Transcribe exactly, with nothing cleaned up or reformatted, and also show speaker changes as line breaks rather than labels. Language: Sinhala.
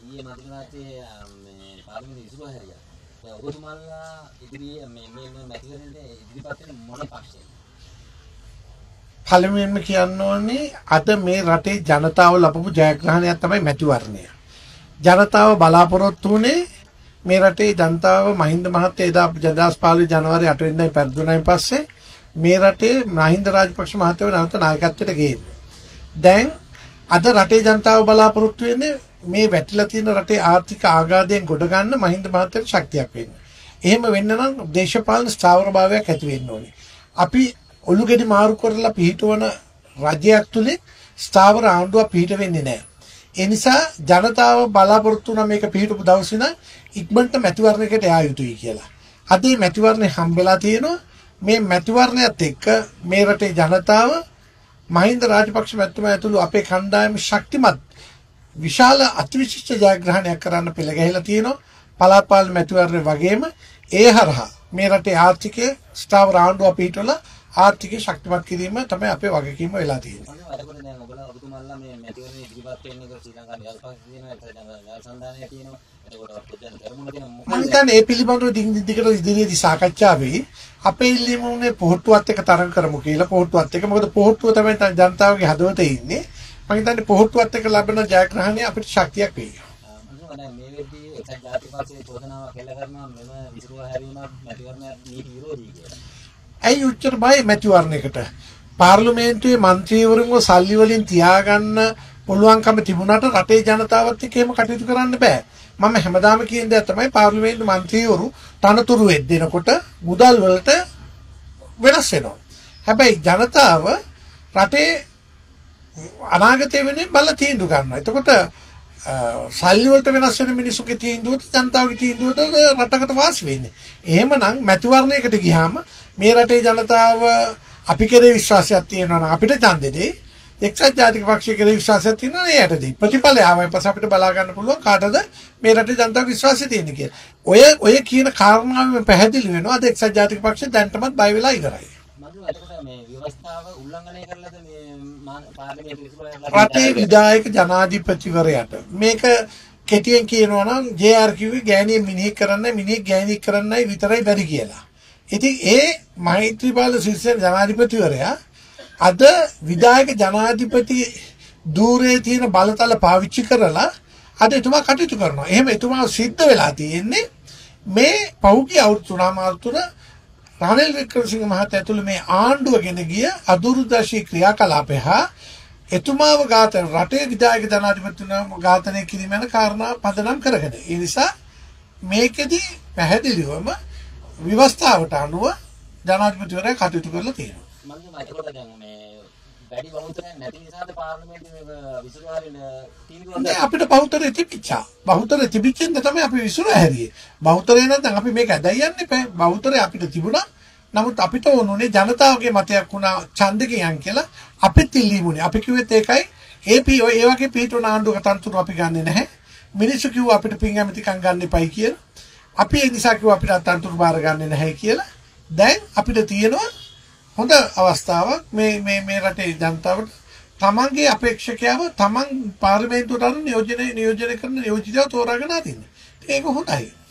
ඊයේ මන්ත්‍රීලාගේ මේ පාර්ලිමේන්තු ඉසුරුව හැරියා. ඒ ඔබතුමාලා ඉදිරියේ මේ මේ මැතිවරණයට ඉදිරිපත් වෙන මොන පක්ෂයද?
පළමුවෙන්ම කියන්න ඕනේ අද මේ රටේ ජනතාව ලබපු ජයග්‍රහණයක් තමයි මැතිවරණය. ජනතාව බලාපොරොත්තු වුණේ මේ රටේ ජනතාව මහින්ද මහත්තයා එදා දෙදාස් පහළොව ජනවාරි අට වෙනිදා පෙරදුනායින් පස්සේ මේ රටේ මහින්ද රාජපක්ෂ මහත්තයව නැවත නායකත්වයට ගේන්න. දැන් අද රටේ ජනතාව බලාපොරොත්තු වෙන්නේ මේ වැටිලා තියෙන රටේ ආර්ථික ආඝාතයෙන් ගොඩ ගන්න මහින්ද මහත්තයාට ශක්තියක් වෙන්න. එහෙම වෙන්න නම් දේශපාලන ස්ථාවරභාවයක් ඇති වෙන්න ඕනේ. අපි ඔලුගෙඩි මාරු කරලා පිහිටවන රජයක් තුලින් ස්ථාවර ආණ්ඩුවක් පිහිට වෙන්නේ නැහැ. ඒ නිසා ජනතාව බලාපොරොත්තු වුණා මේක පිහිටපු දවසේ ඉඳන් ඉක්මනට මැතිවරණයකට යා යුතුයි කියලා. අද මේ මැතිවරණය හම්බෙලා තියෙනවා. මේ මැතිවරණයත් එක්ක මේ රටේ ජනතාව මහින්ද රාජපක්ෂ මැතිතුමා ඇතුළු අපේ කණ්ඩායම ශක්තිමත් විශාල අතිවිශිෂ්ට ජයග්‍රහණයක් කරන්න පෙළ ගැහිලා තියෙනවා. පළාත් පාලන මැතිවරණය වගේම ඒ හරහා මේ රටේ ආර්ථිකය ස්ථාවර ආණ්ඩුවක් පිහිටවලා ආර්ථිකය ශක්තිමත් කිරීම තමයි අපේ වගකීම වෙලා තියෙන්නේ.
එතකොට දැන් ඔබලා ඔබතුමාලා මේ මැතිවරණේ ඉදිරිපත් වෙන්නේ ශ්‍රී ලංකා නිදහස් පක්ෂය තියෙනවා, එතකොට සංධානය තියෙනවා. එතකොට පොඩ්ඩක් කරමුද කියන මොකක්ද?
මම හිතන්නේ මේ පිළිබඳව දිගින් දිගට ඉදිරියේදී සාකච්ඡා වෙයි. අපේ ඉල්ලීමුනේ පොහොට්ටුවත් එක්ක තරඟ කරමු කියලා. පොහොට්ටුවත් එක්ක මොකද පොහොට්ටුව තමයි ජනතාවගේ හදවතේ ඉන්නේ. මම හිතන්නේ පොහොට්ටුවත් එක්ක ලැබෙන ජයග්‍රහණය අපිට ශක්තියක් වෙයි.
මේ වෙද්දී එක්සත් ජාතික පක්ෂයේ චෝදනාවක් එල්ල කරනවා මෙම විසිරුව හැරීමක් මැතිවරණ නීති විරෝධී කියලා.
ඇයි උච්චර බය මැතිවරණයකට? පාර්ලිමේන්තුවේ മന്ത്രിවරුන්ව සල්ලි වලින් තියාගන්න පුළුවන්කම තිබුණාට රටේ ජනතාවත් එක්ක එහෙම කටයුතු කරන්න බෑ. මම හැමදාම කියන දේ තමයි පාර්ලිමේන්තු മന്ത്രിවරු තනතුරු වෙද්දෙනකොට මුදල් වලට වෙනස් වෙනවා. හැබැයි ජනතාව රටේ අනාගතය වෙනුවෙන් බල තීන්දුව ගන්නවා. එතකොට සල්ලි වලට වෙනස් වෙන මිනිස්සුගේ තීන්දුවට ජනතාවගේ තීන්දුවට රටකට වාසි වෙන්නේ. එහෙමනම් මැතිවරණයකට ගියාම මේ රටේ ජනතාව අපි කෙරේ විශ්වාසයක් තියෙනවා නම් අපිට ඡන්දෙ දෙයි. එක්සත් ජාතික පක්ෂය කෙරේ විශ්වාසයක් තියෙනවා නම් එයාට දෙයි. ප්‍රතිඵලය ආවම පස්සේ අපිට බලා ගන්න පුළුවන් කාටද මේ රටේ ජනතාවගේ විශ්වාසය තියෙන්නේ කියලා. ඔය ඔය කියන කාරණාවෙන් පැහැදිලි වෙනවා අද එක්සත් ජාතික පක්ෂය දැන්ටමත් බය වෙලා ඉවරයි.
එතකොට මේ ව්‍යවස්ථාව උල්ලංඝනය කරලාද මේ පාර්ලිමේන්තු ඉස්රෝලේ
රටේ විධායක ජනාධිපතිවරයාට මේක කෙටියෙන් කියනවා නම් ජේ ආර් කිව්වේ ගෑණිය මිනිහෙක් කරන්නයි මිනිහෙක් ගෑණියෙක් කරන්නයි විතරයි බැරි කියලා. ඉතින් ඒ මෛත්‍රීපාල සිරිසේන ජනාධිපතිවරයා අද විධායක ජනාධිපති ධූරයේ තියෙන බලතල පාවිච්චි කරලා අද එතුමා කටයුතු කරනවා. එහෙම එතුමා සිද්ධ වෙලා තියෙන්නේ මේ පහුගිය අවුරුදු තුනමාර තුන රනිල් වික්‍රමසිංහ මහතා ඇතුළු මේ ආණ්ඩුව ගෙන ගිය අදුරුදශී ක්‍රියාකලාපය හා එතුමාව ඝාතන රටේ විධායක ජනාධිපතිතුමා ඝාතනය කිරීම යන කාරණා පදනම් කරගෙන. ඒ නිසා මේකෙදි පැහැදිලිවම විවස්ථාවට අනුව ජනාධිපතිවරයා කටයුතු කරලා තියෙනවා.
මම හිතනවා දැන් මේ වැඩි බහුතරයක් නැති නිසාද පාර්ලිමේන්තුවේ විසිරුව හරින තීන්දුවක්
අපිට බහුතරය තිබිච්චා. බහුතරය තිබිච්චෙන්ද තමයි අපි විසිරුව හැරියේ. බහුතරය නැත්නම් අපි මේක ඇදයි යන්නේ බෑ. බහුතරය අපිට තිබුණා. නමුත් අපිට ඕනුනේ ජනතාවගේ මතයක් වුණා ඡන්දකයන් කියලා අපිත් ඉල්ලීමුනේ. අපි කිව්වෙත් ඒකයි ඒ පී ඒ වගේ පිටුන ආණ්ඩුවක තනතුරු අපි ගන්නෙ නැහැ. මිනිස්සු කිව්වා අපිට පින් ඇමතිකම් ගන්න එපයි කියලා. අපි ඒ නිසා කිව්වා අපිට තනතුරු බාර ගන්නෙ නැහැ කියලා. දැන් අපිට තියෙනවා හොඳ අවස්ථාවක් මේ මේ මේ රටේ ජනතාවට තමන්ගේ අපේක්ෂකයව තමන් පාර්ලිමේන්තුවට අනුව නියෝජනය නියෝජනය කරන නියෝජිතව තෝරාගෙන අදින්න. ඒක හොඳයි.